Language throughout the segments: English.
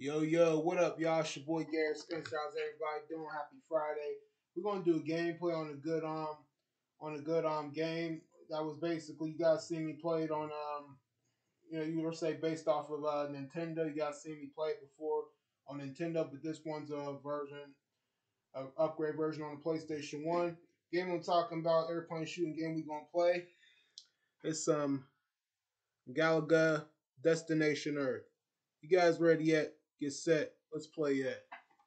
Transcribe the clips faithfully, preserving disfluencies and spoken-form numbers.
Yo, yo, what up, y'all? It's your boy Garrett Spencer. How's everybody doing? Happy Friday. We're gonna do a gameplay on a good um on a good um game that was basically you guys see me play it on um you know you were say based off of uh Nintendo. You guys seen me play it before on Nintendo, but this one's a version of upgrade version on the PlayStation One. Game I'm talking about, airplane shooting game we gonna play. It's um Galaga Destination Earth. You guys ready yet? Get set. Let's play yet.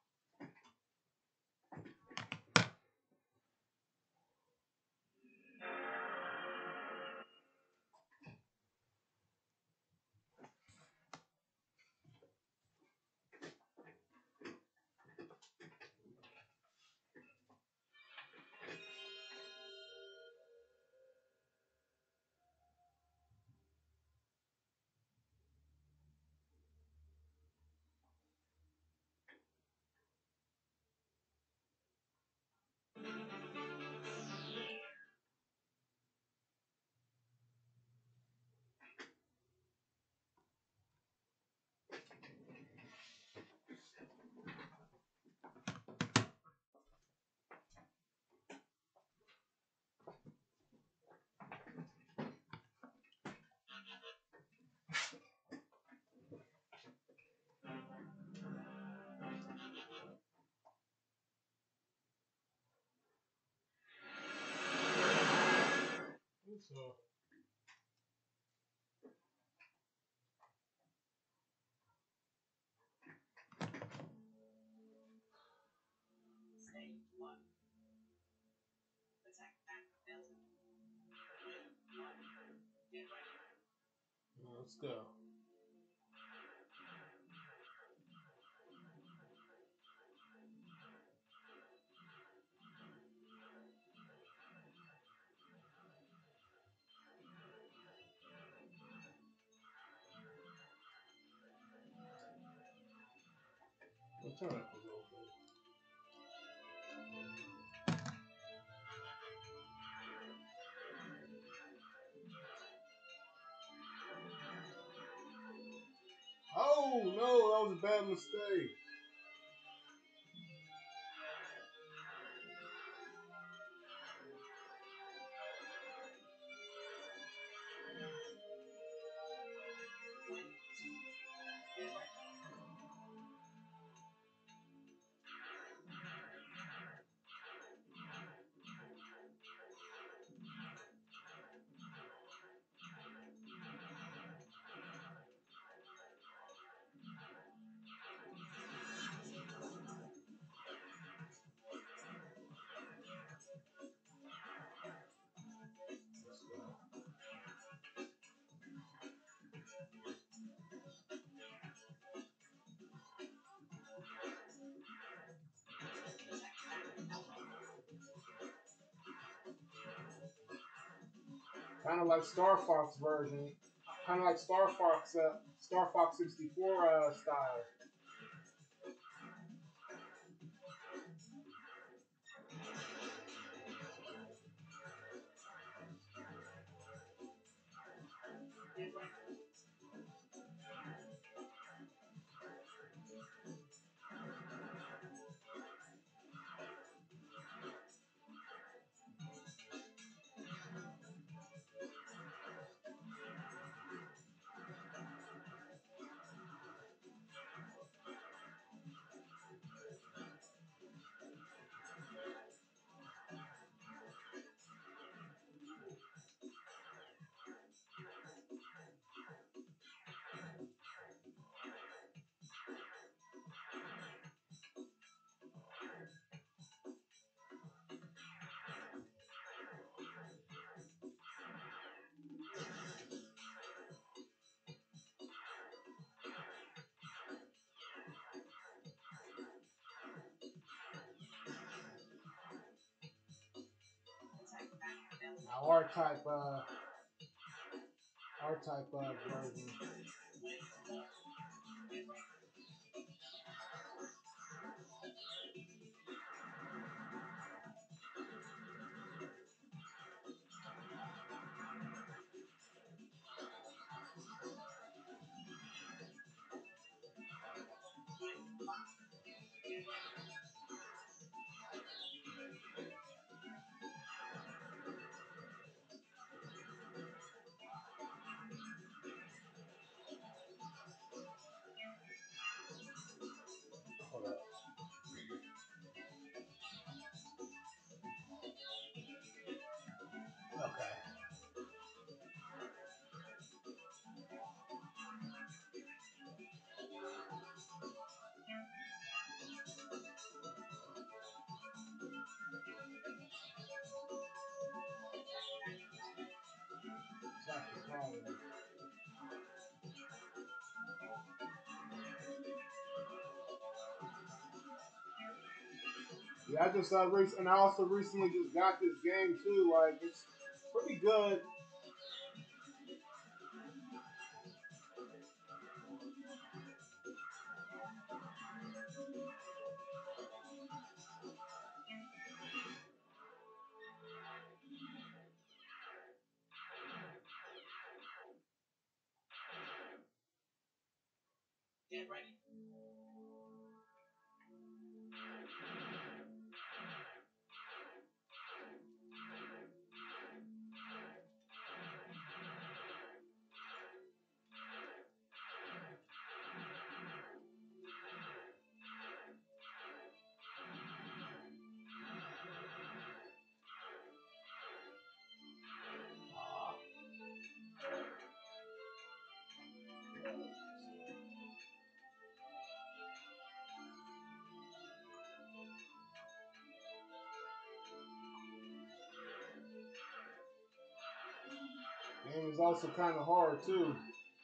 So let's go. We'll turn up a little bit. Oh no, that was a bad mistake. Kind of like Star Fox version. Kind of like Star Fox, uh, Star Fox sixty-four uh, style. Now R type, uh, R type uh, version. Yeah, I just uh, rec- and I also recently just got this game too. Like it's pretty good. Game is also kind of hard too.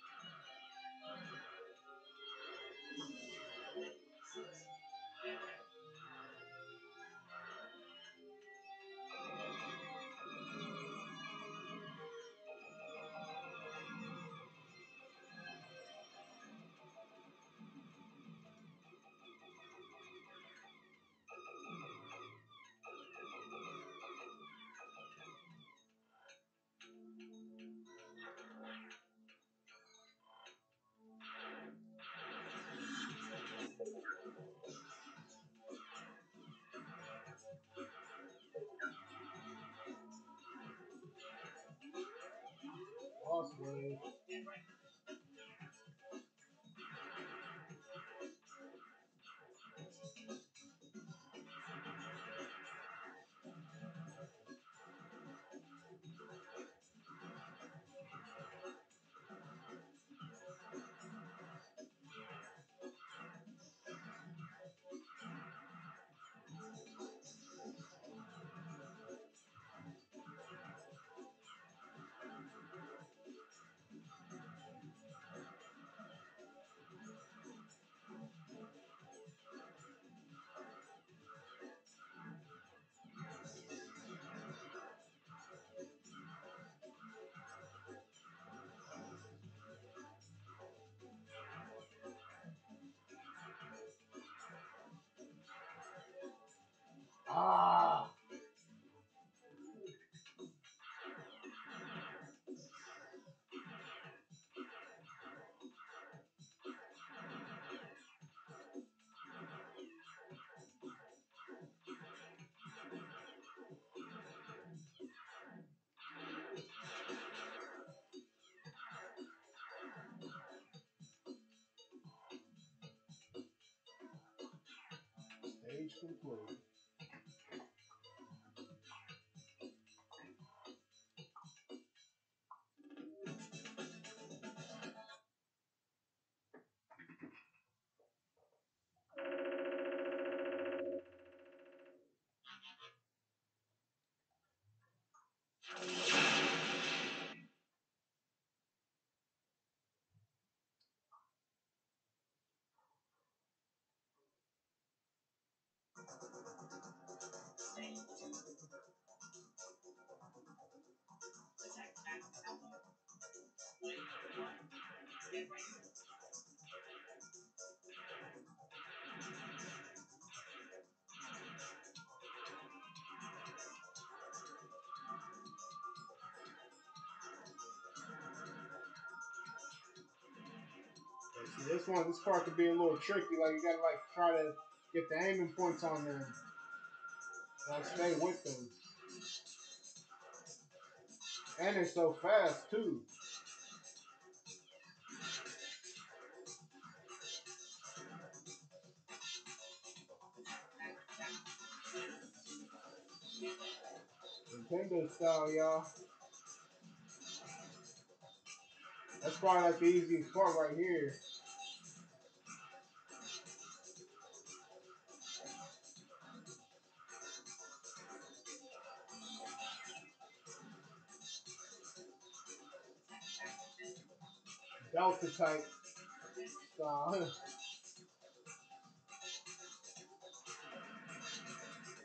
Lost wave. Ah, stage complete. See, this one, this part could be a little tricky. Like you gotta like try to get the aiming points on them. Like stay with them, and they're so fast too. Nintendo style, y'all. That's probably like the easiest part right here. Delta type style.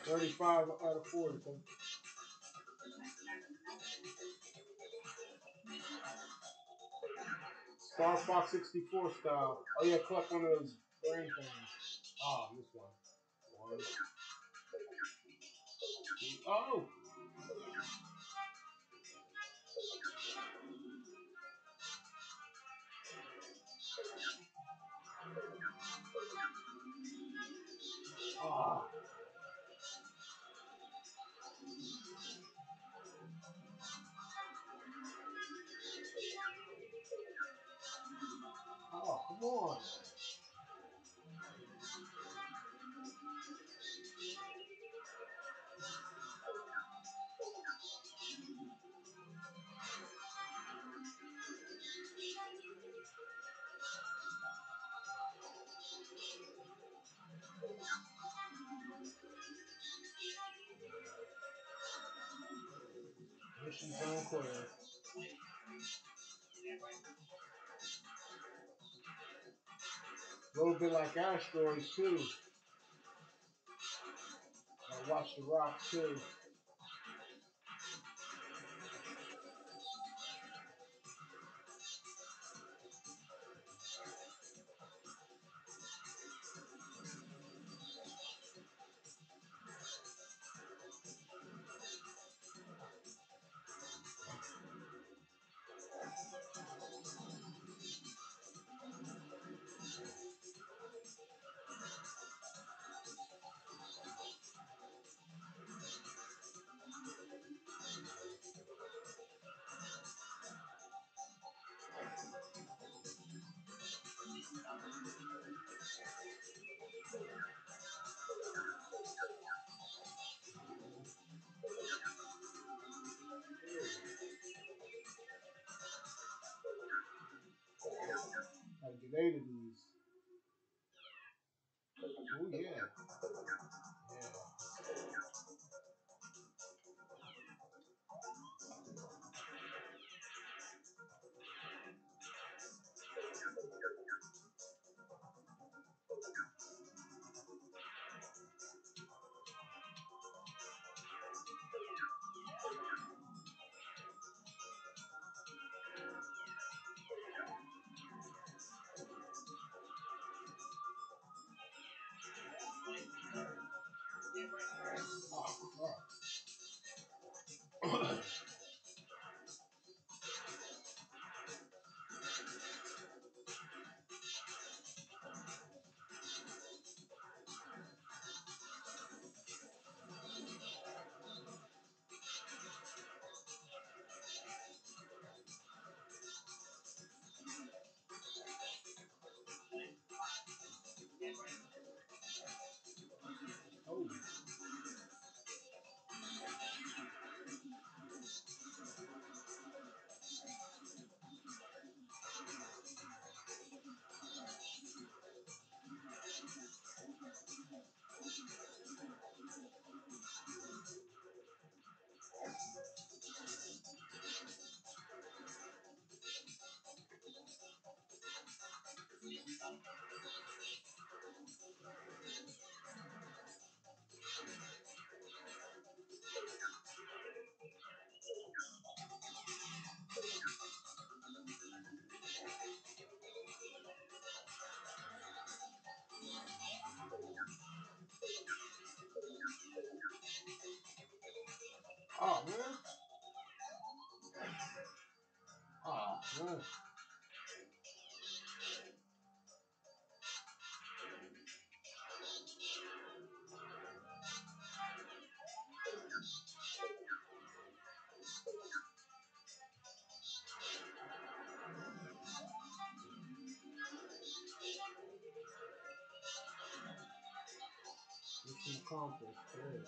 thirty-five out of forty. Star Fox sixty-four style. Oh yeah, collect one of those brain things. Ah, this one. One. Oh! Ah. Oh, come on. Mission's unclear. A little bit like asteroids too. I watch the rock too. Gotta get eight of these. Oh yeah. Yeah. Oh, oh. Oh man. Oh man. Mission accomplished. Yeah.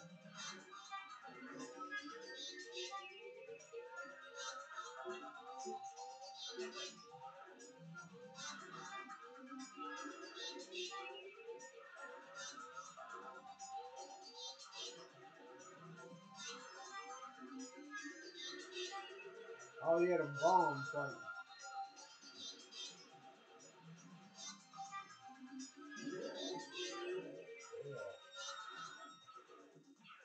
Oh yeah, the bombs like yeah.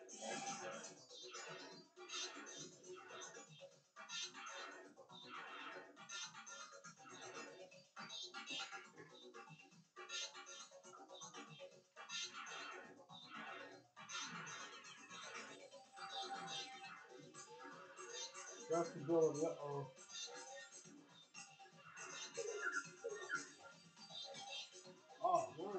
Flexibility. Uh oh. Oh man.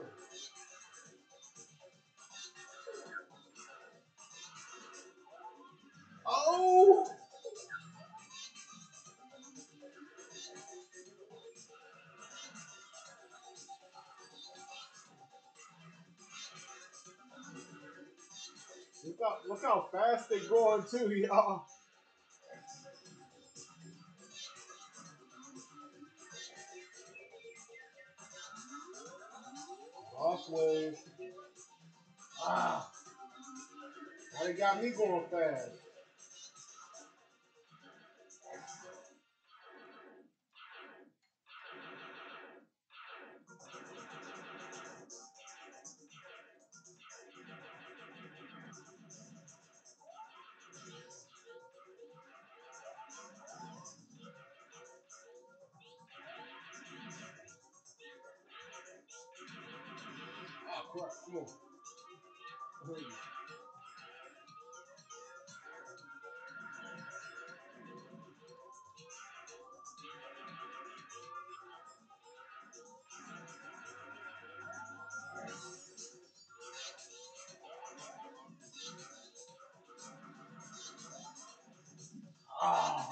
Oh. Look how look how fast they going too, y'all. Boss wave. Ah. Now they got me going fast. Oh crap. Come on. Ah.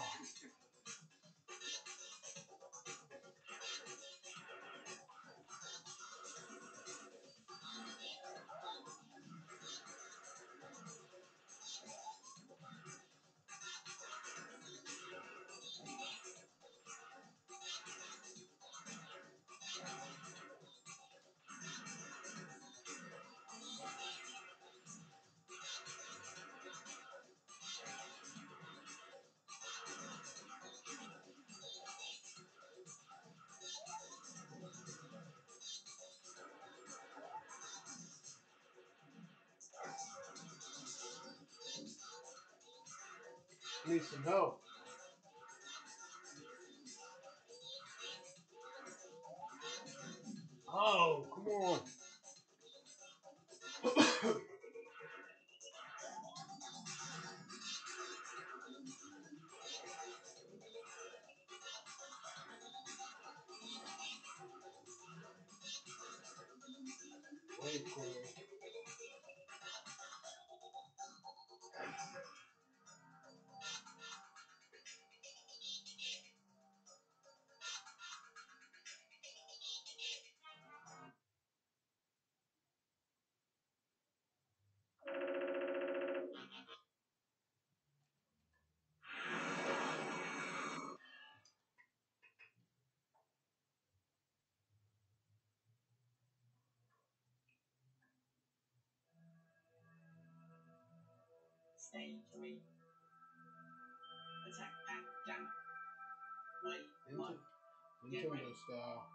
Need some help. Oh, come on. Wait, Queen. Nintendo, Nintendo style.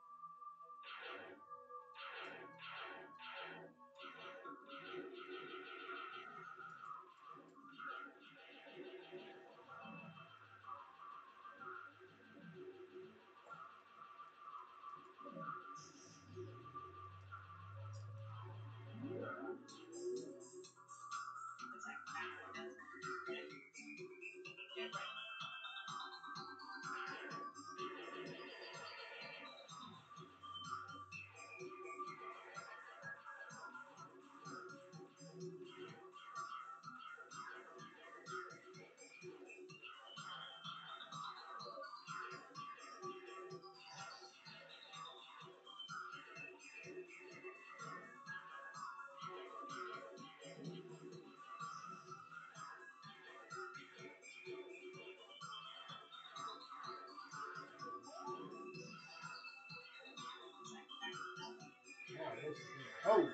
Oh, that's oh.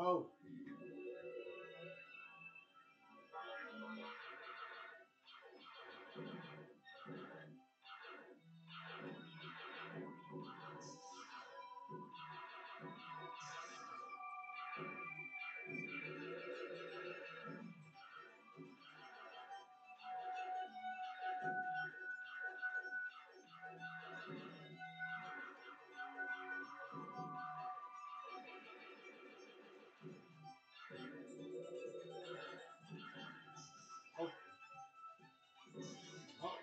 Oh. Oh. Oh.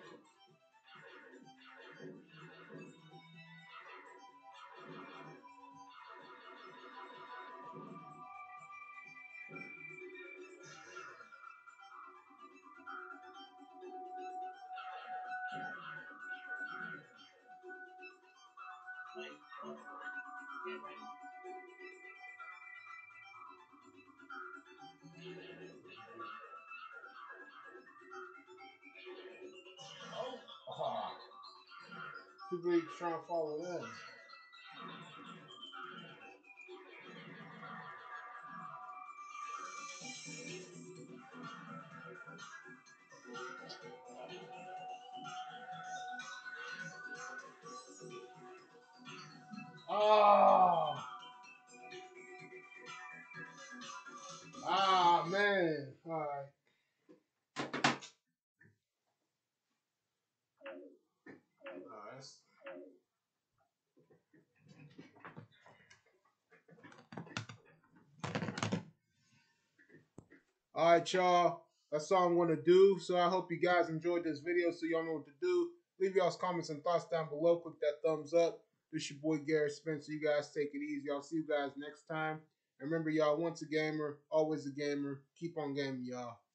Oh. People are trying to follow that. Oh. Ah, man. All right. All right. All right, y'all. That's all I'm going to do. So I hope you guys enjoyed this video so y'all know what to do. Leave y'all's comments and thoughts down below. Click that thumbs up. This your boy Garrett Spencer. You guys take it easy. I'll see you guys next time. And remember, y'all, once a gamer, always a gamer. Keep on gaming, y'all.